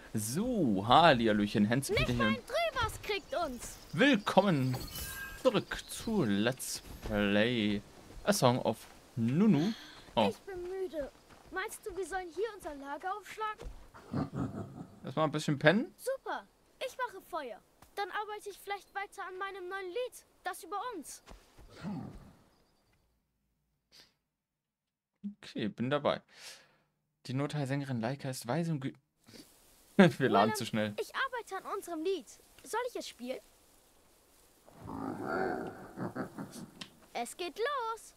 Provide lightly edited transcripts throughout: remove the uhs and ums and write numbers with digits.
So, Hallihallöchen, Nicht Hänschen. mein Drehwas kriegt uns. Willkommen zurück zu Let's Play A Song of Nunu. Oh, Ich bin müde. Meinst du, wir sollen hier unser Lager aufschlagen? erstmal ein bisschen pennen. Super. Ich mache Feuer. Dann arbeite ich vielleicht weiter an meinem neuen Lied. Das über uns. Okay, bin dabei. Die Notfallsängerin Laika ist weise und wir laden zu schnell. Ich arbeite an unserem Lied. Soll ich es spielen? Es geht los.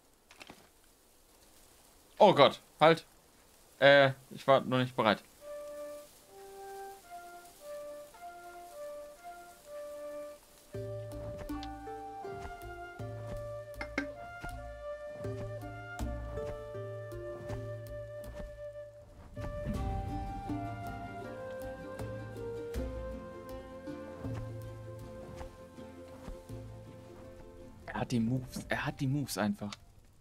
Oh Gott, halt. Ich war noch nicht bereit. Er hat die Moves einfach.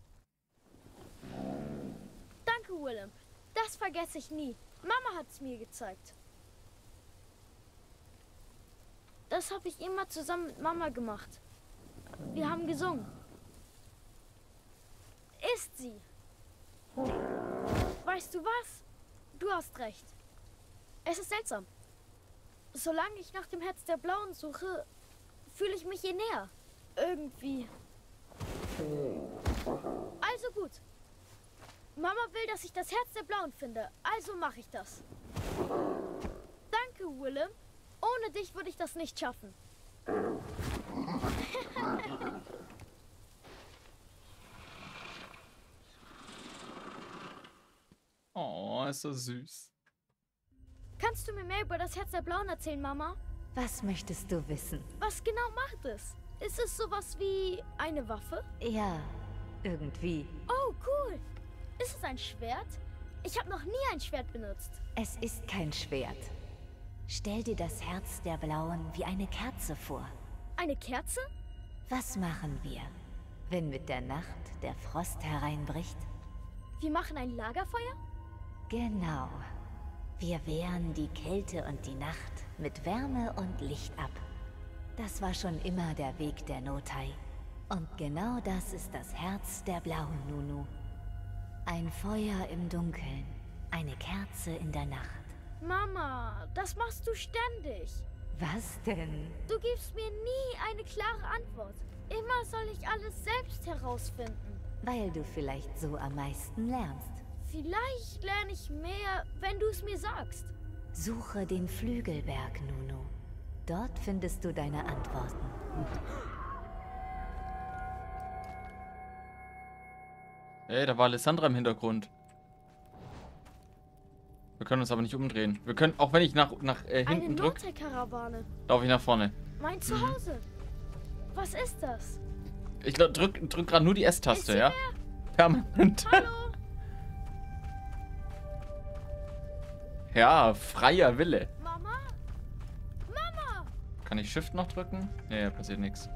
Danke, Willem. Das vergesse ich nie. Mama hat es mir gezeigt. Das habe ich immer zusammen mit Mama gemacht. Wir haben gesungen. Ist sie. Weißt du was? Du hast recht. Es ist seltsam. Solange ich nach dem Herz der Blauen suche, fühle ich mich ihr näher. Irgendwie. Also gut. Mama will, dass ich das Herz der Blauen finde. Also mache ich das. Danke, Willem. Ohne dich würde ich das nicht schaffen. Oh, ist so süß. Kannst du mir mehr über das Herz der Blauen erzählen, Mama? Was möchtest du wissen? Was genau macht es? Ist es sowas wie eine Waffe? Ja, irgendwie. Oh, cool. Ist es ein Schwert? Ich habe noch nie ein Schwert benutzt. Es ist kein Schwert. Stell dir das Herz der Blauen wie eine Kerze vor. Eine Kerze? Was machen wir, wenn mit der Nacht der Frost hereinbricht? Wir machen ein Lagerfeuer? Genau. Wir wehren die Kälte und die Nacht mit Wärme und Licht ab. Das war schon immer der Weg der Notai. Und genau das ist das Herz der Blauen, Nunu. Ein Feuer im Dunkeln, eine Kerze in der Nacht. Mama, das machst du ständig. Was denn? Du gibst mir nie eine klare Antwort. Immer soll ich alles selbst herausfinden. Weil du vielleicht so am meisten lernst. Vielleicht lerne ich mehr, wenn du es mir sagst. Suche den Flügelberg, Nunu. Dort findest du deine Antworten. Ey, da war Alessandra im Hintergrund. Wir können uns aber nicht umdrehen. Wir können, auch wenn ich nach Eine hinten drücke, Notai-Karawane. laufe ich nach vorne. Mein Zuhause. Was ist das? Ich drück gerade nur die Ist S-Taste, sie ja? Permanent. Hallo? Ja, freier Wille. Mama? Mama! Kann ich Shift noch drücken? Nee, passiert nichts.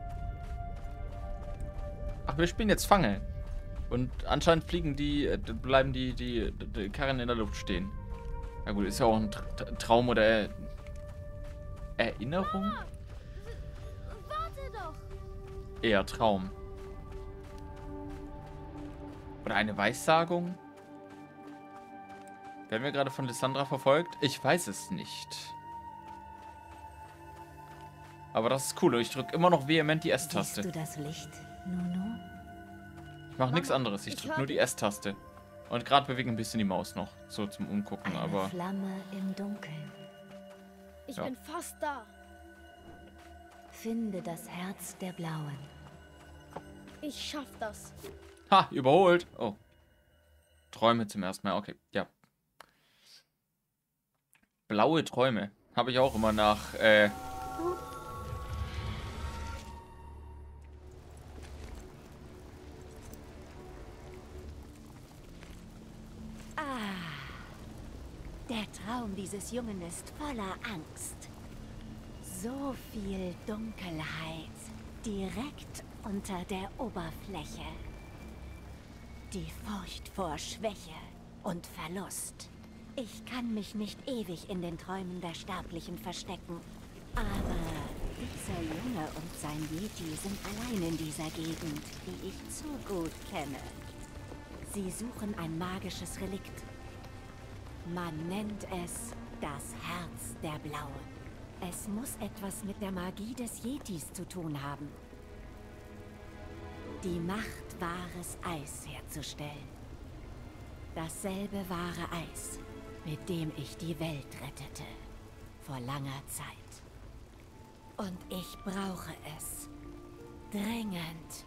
Ach, wir spielen jetzt Fange. Und anscheinend bleiben die Karren in der Luft stehen. Na gut, ist ja auch ein Traum oder Erinnerung? Mama! Warte doch! Eher Traum. Oder eine Weissagung? Werden wir gerade von Lissandra verfolgt? Ich weiß es nicht. Aber das ist cool. Und ich drücke immer noch vehement die S-Taste. Siehst du das Licht, Nunu? Ich mache nichts anderes. Ich ich drücke hör nur die dich. S-Taste. Und gerade bewege ein bisschen die Maus noch. So zum Umgucken, Eine aber... Flamme im Dunkeln. Ich Ja. bin fast da. Finde das Herz der Blauen. Ich schaff das. Ha, überholt. Oh. Träume zum ersten Mal. Okay, ja. Blaue Träume. Habe ich auch immer nach, Der Traum dieses Jungen ist voller Angst. So viel Dunkelheit direkt unter der Oberfläche. Die Furcht vor Schwäche und Verlust. Ich kann mich nicht ewig in den Träumen der Sterblichen verstecken. Aber dieser Junge und sein Yeti sind allein in dieser Gegend, die ich zu gut kenne. Sie suchen ein magisches Relikt. Man nennt es das Herz der Blauen. Es muss etwas mit der Magie des Yetis zu tun haben. Die Macht, wahres Eis herzustellen. Dasselbe wahre Eis, mit dem ich die Welt rettete. Vor langer Zeit. Und ich brauche es. Dringend.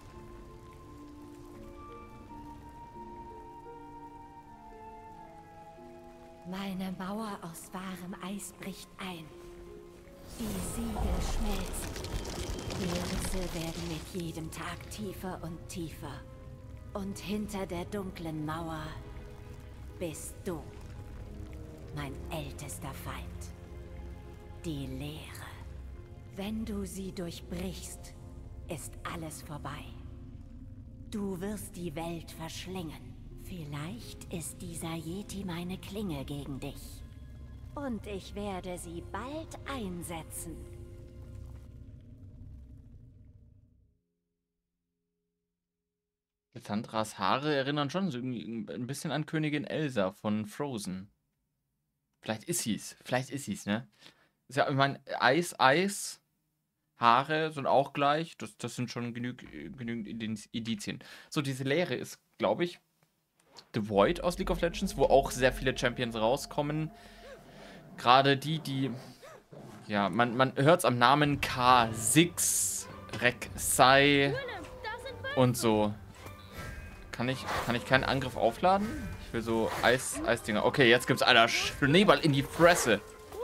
Meine Mauer aus wahrem Eis bricht ein. Die Siegel schmelzen. Die Risse werden mit jedem Tag tiefer und tiefer. Und hinter der dunklen Mauer bist du, mein ältester Feind. Die Leere. Wenn du sie durchbrichst, ist alles vorbei. Du wirst die Welt verschlingen. Vielleicht ist dieser Yeti meine Klinge gegen dich. Und ich werde sie bald einsetzen. Lissandras Haare erinnern schon so ein bisschen an Königin Elsa von Frozen. Vielleicht ist sie's. Vielleicht ist sie's, ne? Ist ja, ich meine, Eis, Haare sind auch gleich. Das sind schon genügend Indizien. So, diese Leere ist, glaube ich, The Void aus League of Legends, wo auch sehr viele Champions rauskommen. Gerade die, ja, man hört es am Namen Kha'Zix, Rek'Sai und so. Kann ich keinen Angriff aufladen? Ich will so Eisdinger. Okay, jetzt gibt's einer Schneeball in die Fresse.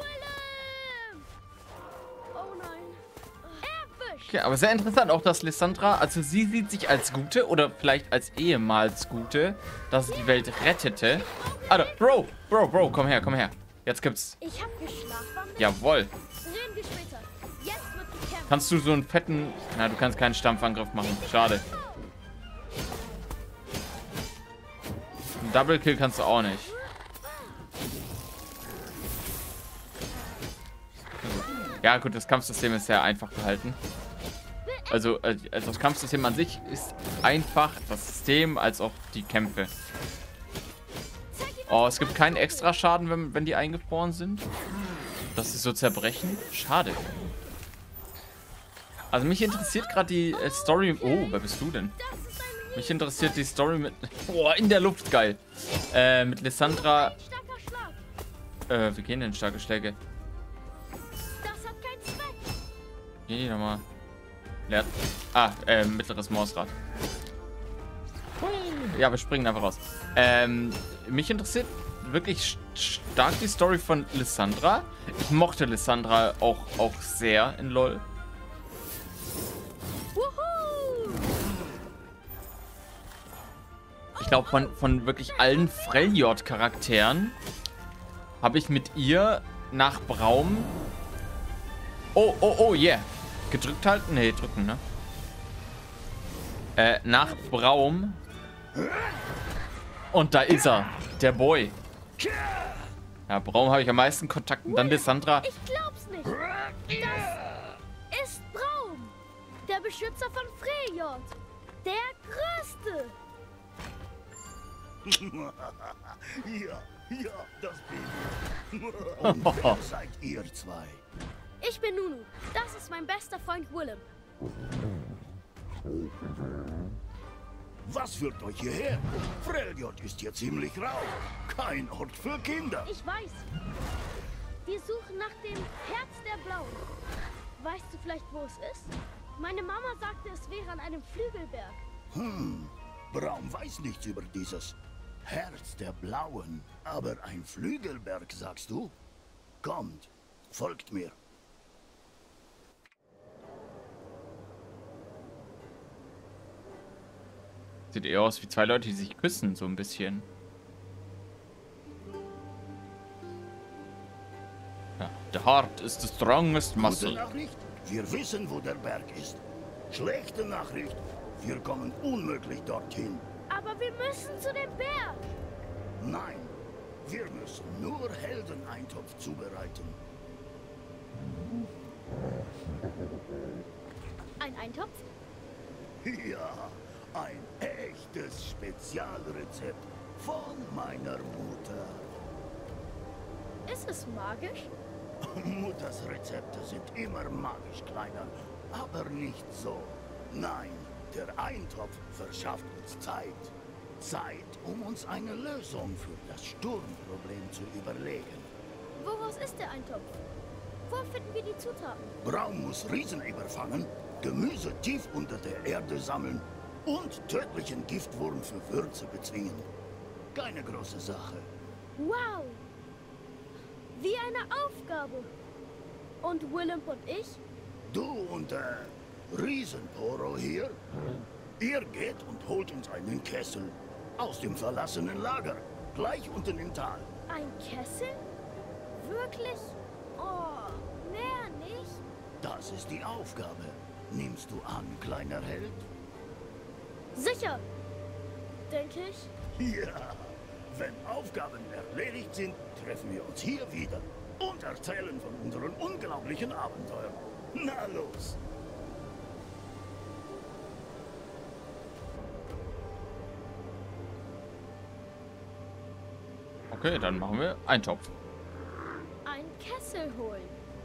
Okay, aber sehr interessant auch, dass Lissandra, also sie sieht sich als Gute oder vielleicht als ehemals Gute, dass sie die Welt rettete. Alter, Bro, komm her. Jetzt gibt's. Ich hab geschlafen. Jawohl. Reden wir später. Jetzt wird gekämpft. Kannst du so einen fetten... Na, du kannst keinen Stampfangriff machen. Schade. Einen Double Kill kannst du auch nicht. Ja gut, das Kampfsystem ist sehr einfach gehalten. Also das Kampfsystem an sich ist einfach, das System als auch die Kämpfe. Oh, es gibt keinen extra Schaden, wenn die eingefroren sind. Dass sie so zerbrechen. Schade. Also mich interessiert gerade die Story... Oh, wer bist du denn? Mich interessiert die Story mit... Boah, in der Luft, geil. Mit Lissandra... wie gehen denn starke Schläge? Geh nochmal. Mittleres Mausrad. Ja, wir springen einfach raus. Mich interessiert wirklich stark die Story von Lissandra. Ich mochte Lissandra auch sehr in LoL. Ich glaube, von wirklich allen Freljord-Charakteren habe ich mit ihr nach Braum... Oh, yeah. Gedrückt halten? Nee, drücken, ne? Nach Braum. Und da ist er. Der Boy. Ja, Braum habe ich am meisten Kontakt. Und dann Lissandra. Ich glaub's nicht. Das ist Braum. Der Beschützer von Freljord. Der Größte. Ja, das bin ich. Und wer seid ihr zwei? Ich bin Nunu. Das ist mein bester Freund Willem. Was führt euch hierher? Freljord ist hier ziemlich rau. Kein Ort für Kinder. Ich weiß. Wir suchen nach dem Herz der Blauen. Weißt du vielleicht, wo es ist? Meine Mama sagte, es wäre an einem Flügelberg. Braum weiß nichts über dieses Herz der Blauen. Aber ein Flügelberg, sagst du? Kommt, folgt mir. Sieht eher aus wie zwei Leute, die sich küssen, so ein bisschen. Ja, the heart is the strongest muscle. Gute Nachricht? Wir wissen, wo der Berg ist. Schlechte Nachricht. Wir kommen unmöglich dorthin. Aber wir müssen zu dem Berg. Nein, Wir müssen nur Heldeneintopf zubereiten. Ein Eintopf? Ja, ein echtes Spezialrezept von meiner Mutter. Ist es magisch? Mutters Rezepte sind immer magisch, Kleiner, aber nicht so. Nein, der Eintopf verschafft uns Zeit. Zeit, um uns eine Lösung für das Sturmproblem zu überlegen. Woraus ist der Eintopf? Wo finden wir die Zutaten? Braum muss Rieseneber fangen, Gemüse tief unter der Erde sammeln und tödlichen Giftwurm für Würze bezwingen. Keine große Sache. Wow! Wie eine Aufgabe. Und Willem und ich? Du und der Riesenporo hier? Ihr geht und holt uns einen Kessel aus dem verlassenen Lager, gleich unten im Tal. Ein Kessel? Wirklich? Oh, mehr nicht? Das ist die Aufgabe. Nimmst du an, kleiner Held? Sicher, denke ich. Ja, wenn Aufgaben erledigt sind, treffen wir uns hier wieder und erzählen von unseren unglaublichen Abenteuern. Na los! Okay, dann machen wir Eintopf. Ein Kessel holen.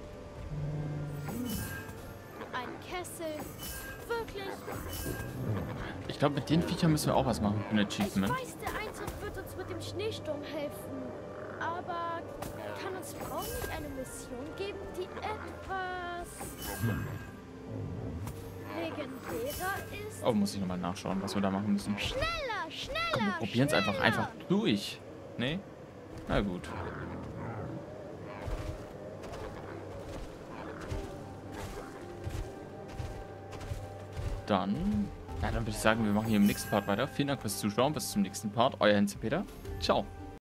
Ein Kessel. Wirklich? Ich glaube, mit den Viechern müssen wir auch was machen für ein Ich Achievement. weiß, der Eintopf wird uns mit dem Schneesturm helfen. Aber kann uns Braun nicht eine Mission geben, die etwas legendärer ist? Oh, muss ich nochmal nachschauen, was wir da machen müssen. Schneller, schneller, Komm, wir probieren es einfach schneller. durch. Nee? Na gut. Dann, ja, dann würde ich sagen, wir machen hier im nächsten Part weiter. Vielen Dank fürs Zuschauen. Bis zum nächsten Part. Euer Heinz Peter. Ciao.